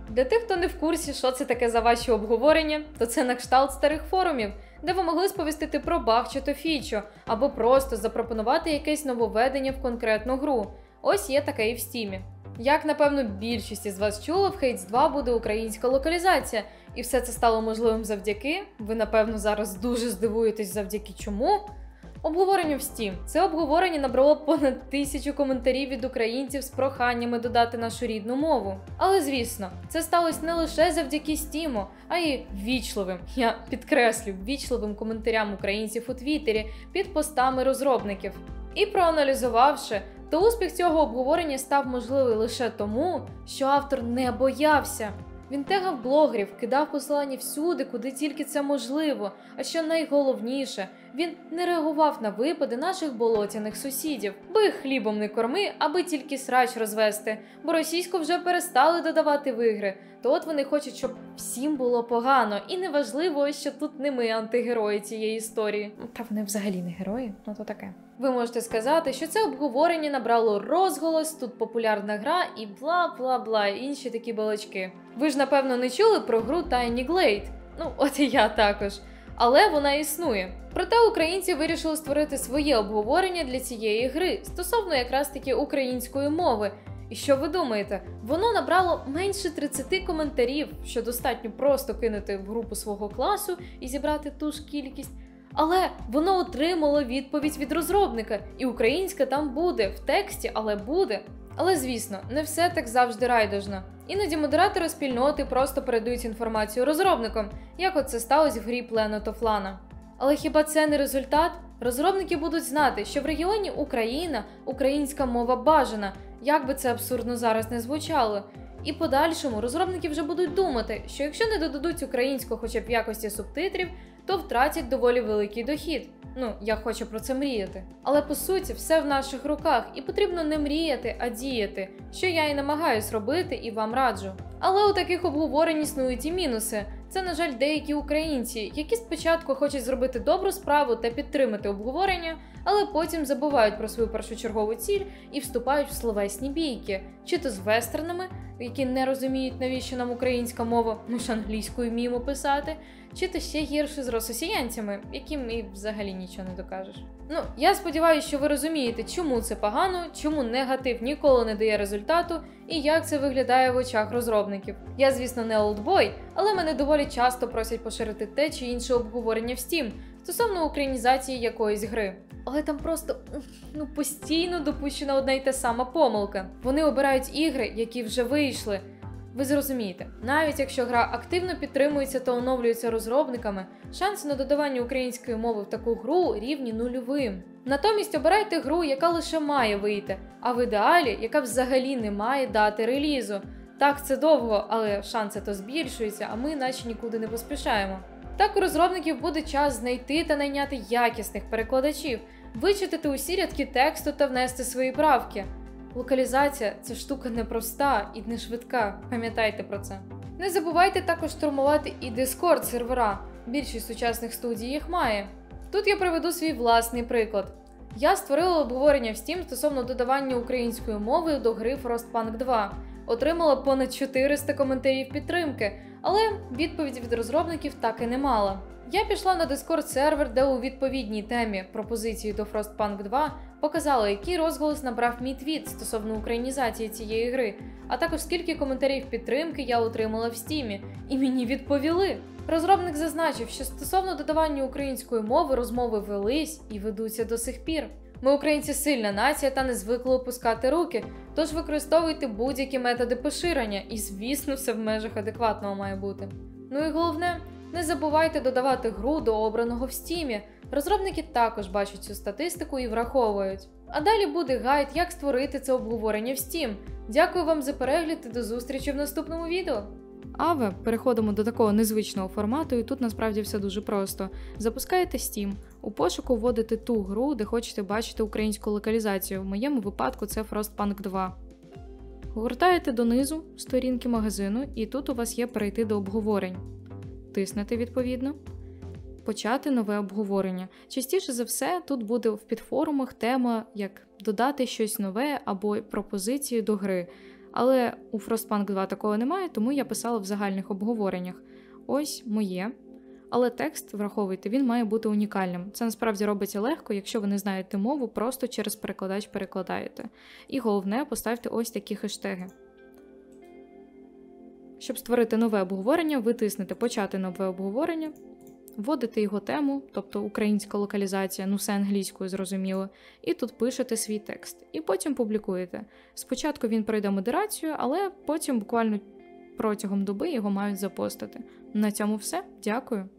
Для тих, хто не в курсі, що це таке за ваші обговорення, то це на кшталт старих форумів, де ви могли сповістити про баг чи то фічу, або просто запропонувати якесь нововведення в конкретну гру. Ось є таке і в Стімі. Як, напевно, більшість із вас чула, в Hades 2 буде українська локалізація, і все це стало можливим завдяки, ви, напевно, зараз дуже здивуєтесь завдяки чому, обговоренню в Steam. Це обговорення набрало понад 1000 коментарів від українців з проханнями додати нашу рідну мову. Але, звісно, це сталося не лише завдяки Steam, а й ввічливим, я підкреслю, ввічливим коментарям українців у Твіттері під постами розробників. І проаналізувавши, то успіх цього обговорення став можливий лише тому, що автор не боявся. Він тегав блогерів, кидав посилання всюди, куди тільки це можливо, а що найголовніше, він не реагував на випади наших болотяних сусідів. Бо їх хлібом не корми, аби тільки срач розвести, бо російську вже перестали додавати в ігри, то от вони хочуть, щоб всім було погано, і неважливо, що тут не ми антигерої цієї історії. Та вони взагалі не герої, ну то таке. Ви можете сказати, що це обговорення набрало розголос, тут популярна гра і бла-бла-бла, інші такі балачки. Ви ж, напевно, не чули про гру Tiny Glade? Ну, от і я також. Але вона існує. Проте українці вирішили створити своє обговорення для цієї гри, стосовно якраз таки української мови. І що ви думаєте? Воно набрало менше 30 коментарів, що достатньо просто кинути в групу свого класу і зібрати ту ж кількість. Але воно отримало відповідь від розробника, і українська там буде, в тексті, але буде. Але, звісно, не все так завжди райдужно. Іноді модератори спільноти просто передають інформацію розробникам, як от це сталося в грі Planet of Lana. Але хіба це не результат? Розробники будуть знати, що в регіоні Україна, українська мова бажана, як би це абсурдно зараз не звучало. І подальшому розробники вже будуть думати, що якщо не додадуть українську хоча б в якості субтитрів, то втратять доволі великий дохід. Ну, я хочу про це мріяти. Але по суті, все в наших руках, і потрібно не мріяти, а діяти, що я і намагаюсь робити і вам раджу. Але у таких обговорень існують і мінуси. Це, на жаль, деякі українці, які спочатку хочуть зробити добру справу та підтримати обговорення, але потім забувають про свою першочергову ціль і вступають в словесні бійки, чи то з вестернами, які не розуміють, навіщо нам українська мова, ми ж англійською вміємо писати, чи то ще гірше з росіянцями, яким і взагалі нічого не докажеш. Ну, я сподіваюся, що ви розумієте, чому це погано, чому негатив ніколи не дає результату і як це виглядає в очах розробників. Я, звісно, не олдбой, але мене доволі часто просять поширити те чи інше обговорення в Steam стосовно українізації якоїсь гри. Але там просто, постійно допущена одна й та сама помилка. Вони обирають ігри, які вже вийшли. Ви зрозумієте, навіть якщо гра активно підтримується та оновлюється розробниками, шанси на додавання української мови в таку гру рівні нульовим. Натомість обирайте гру, яка лише має вийти, а в ідеалі, яка взагалі не має дати релізу. Так, це довго, але шанси то збільшуються, а ми наче нікуди не поспішаємо. Так у розробників буде час знайти та найняти якісних перекладачів, вичитати усі рядки тексту та внести свої правки. Локалізація – це штука непроста і не швидка, пам'ятайте про це. Не забувайте також штурмувати і Discord-сервера, більшість сучасних студій їх має. Тут я приведу свій власний приклад. Я створила обговорення в Steam стосовно додавання української мови до гри Frostpunk 2. Отримала понад 400 коментарів підтримки, але відповіді від розробників так і не мала. Я пішла на Discord-сервер, де у відповідній темі пропозиції до Frostpunk 2 показала, який розголос набрав мій твіт стосовно українізації цієї гри, а також скільки коментарів підтримки я отримала в Стімі, і мені відповіли. Розробник зазначив, що стосовно додавання української мови розмови велись і ведуться до сих пір. Ми, українці, сильна нація та не звикли опускати руки, тож використовуйте будь-які методи поширення, і, звісно, все в межах адекватного має бути. Ну і головне, не забувайте додавати гру до обраного в Стімі. Розробники також бачать цю статистику і враховують. А далі буде гайд, як створити це обговорення в Steam. Дякую вам за перегляд і до зустрічі в наступному відео! Але переходимо до такого незвичного формату, і тут насправді все дуже просто. Запускаєте Steam, у пошуку вводите ту гру, де хочете бачити українську локалізацію, в моєму випадку це Frostpunk 2. Гортаєте донизу сторінки магазину, і тут у вас є перейти до обговорень. Тиснете відповідно. Почати нове обговорення. Частіше за все, тут буде в підфорумах тема, як додати щось нове або пропозиції до гри. Але у Frostpunk 2 такого немає, тому я писала в загальних обговореннях. Ось моє. Але текст, враховуйте, він має бути унікальним. Це насправді робиться легко, якщо ви не знаєте мову, просто через перекладач перекладаєте. І головне, поставте ось такі хештеги. Щоб створити нове обговорення, ви тиснете «Почати нове обговорення», вводите його тему, тобто українська локалізація, все англійською, зрозуміло, і тут пишете свій текст. І потім публікуєте. Спочатку він пройде модерацію, але потім буквально протягом доби його мають запостити. На цьому все. Дякую.